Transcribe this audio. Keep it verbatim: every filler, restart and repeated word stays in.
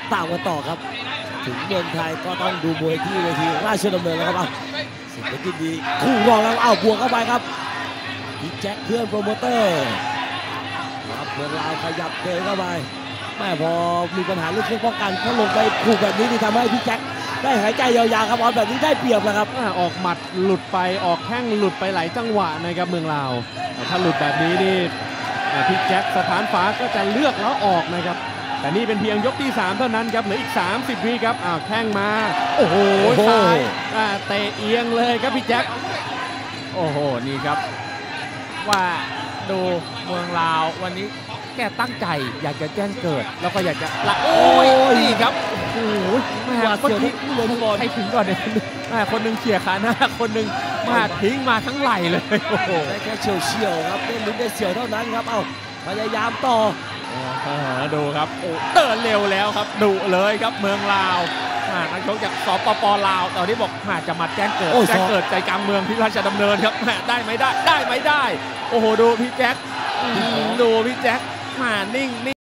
ตามกันต่อครับถึงเมืองไทยก็ต้องดูมวยที่เวทีราชดำเนินแล้วครับสิบเอ็ดที่ดีคู่รองแล้วอ้าวบวกเข้าไปครับพี่แจ็คเพื่อนโปรโมเตอร์ครับเมืองลาวขยับเดินเข้าไปแม่พอมีปัญหาเรื่องเครื่องป้องกันเขาลงไปขู่แบบนี้ที่ทำให้พี่แจ็คได้หายใจยาวๆครับออนแบบนี้ได้เปรียบแล้วครับออกหมัดหลุดไปออกแข้งหลุดไปหลายจังหวะนะครับเมืองลาวถ้าหลุดแบบนี้นี่พี่แจ็คสถานฟ้าก็จะเลือกแล้วออกนะครับแต่นี่เป็นเพียงยกที่สามเท่านั้นครับเหลืออีกสามสิบวิครับอ้าวแข้งมาโอ้โหซ้ายเตะเอียงเลยครับพี่แจ็คโอ้โหนี่ครับว่าดูเมืองลาววันนี้แกตั้งใจอยากจะแจ้งเกิดแล้วก็อยากจะละโอ้ยนี่ครับโอ้โหแม่คนทิ้งเลยทั้งบอลให้ถึงก่อนเนี่ยแม่คนหนึ่งเขี่ยขาหน้าคนหนึ่งมาทิ้งมาทั้งไหล่เลยโอ้โหได้แค่เฉียวเฉียวครับได้ลุ้นได้เฉียวเท่านั้นครับเอ้าพยายามต่อดูครับโอ้เดินเร็วแล้วครับดุเลยครับเมืองลาวนักชกจากสปปลาวตอนนี้บอกมาจะมาแจ้งเกิดแจ้งเกิดใจกลางเมืองที่ราชดำเนินครับได้ไหมได้ได้ไหมได้โอ้โหดูพี่แจ็คดูพี่แจ็คมานิ่ง